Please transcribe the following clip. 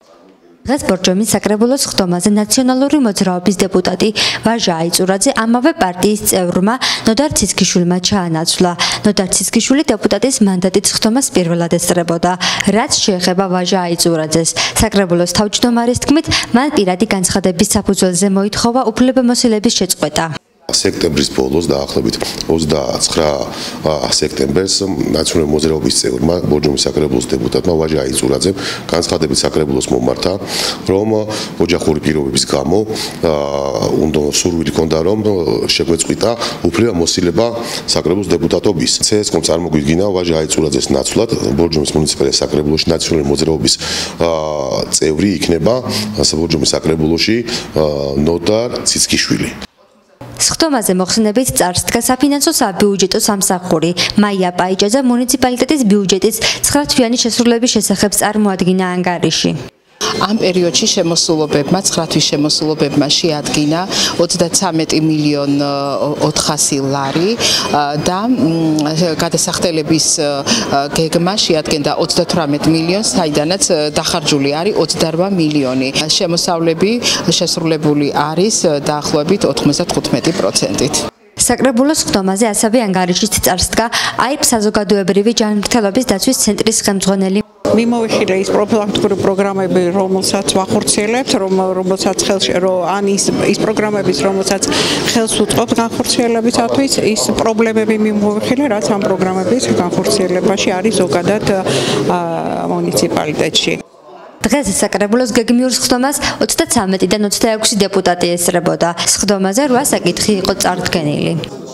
დღეს ბორჯომის საკრებულოს ხდომაზე ნაციონალური მოძრაობის დეპუტატი ვაჟა აიწურაძე ამავე პარტიის წევრმა ნოდარ ციცქიშვილმა ჩაანაცვლა. ნოდარ ციცქიშვილი დეპუტატის მანდატით ხდომას პირველად ესწრებოდა. რაც შეეხება ვაჟა აიწურაძეს, საკრებულოს თავმჯდომარის თქმით, მან პირადი განცხადების საფუძველზე მოითხოვა უფლებამოსილების შეწყვეტა. სექტემბრის ბოლოს დაახლოებით 29 სექტემბერს ნაციონალური მოძრაობის წევრმა ბორჯომის საკრებულოს დეპუტატმა ვაჟა აიწურაძემ განცხადებით საკრებულოს მომართა, რომ ოჯახური პირობების გამო სურვილი ჰქონდა, რომ შეგვეწყვიტა უფლებამოსილება საკრებულოს დეპუტატობის. CSKM წარმოგვიდგინა ვაჟა აიწურაძეს ნაცვლად ბორჯომის მუნიციპალიტეტის საკრებულოში ნაციონალური მოძრაობის წევრი იქნება ბორჯომის საკრებულოში ნოდარ ციცქიშვილი. სხდომაზე მოხსნებით წარსდგა საფინანსო საბიუჯეტო სამსახური. მაია პაიჭაძე მუნიციპალიტეტის ბიუჯეტის 9 თვიანი შესრულების შესახებ წარმოადგინა ანგარიში. Am პერიოდში შემოსულობებმა 9 თვის შემოსულობებმა შეადგინა 33 მილიონ 400 ლარი და გადასახდელების გეგმა შეადგენდა 38 მილიონს, საიდანაც დახარჯული არის 28 მილიონი. შემოსავლები შესრულებული არის დაახლოებით 95%-ით. საკრებულოს ხდომაზე ასევე ანგარიშით წარსდგა აიპ საზოგადოებრივი ჯანმრთელობის დაცვის ცენტრის ხელმძღვანელი. მიმოვიხილე ის პროფილაქტიკური პროგრამები, რომელსაც ვახორციელებთ, რომელსაც ის პროგრამების, რომელსაც ხელს უწყობთ განხორციელებისათვის, ის პრობლემები მიმოვიხილე, რაც ამ პროგრამების განხორციელებაში არის ზოგადად მუნიციპალიტეტში. დღეს საკრებულოს გეგმიურ სხდომას 33-დან 26 დეპუტატი ესწრებოდა. სხდომაზე 8 საკითხი იყო წარდგენილი.